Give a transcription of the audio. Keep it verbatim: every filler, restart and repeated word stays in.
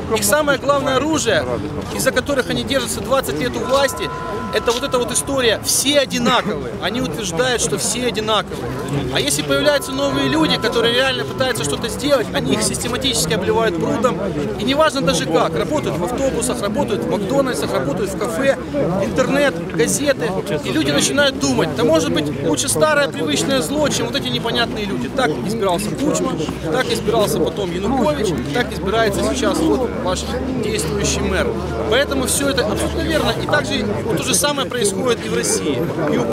Их самое главное оружие, из-за которых они держатся двадцать лет у власти, это вот эта вот история «все одинаковые». Они утверждают, что все одинаковые. А если появляются новые люди, которые реально пытаются что-то сделать, они их систематически обливают брудом. И неважно даже как, работают в автобусах, работают в Макдональдсах, работают в кафе, интернет, газеты. И люди начинают думать, да может быть лучше старое привычное зло, чем вот эти непонятные люди. Так избирался Кучма, так избирался потом Янукович, так избирается сейчас вот ваш действующий мэр. Поэтому все это абсолютно верно. И также то же самое происходит и в России.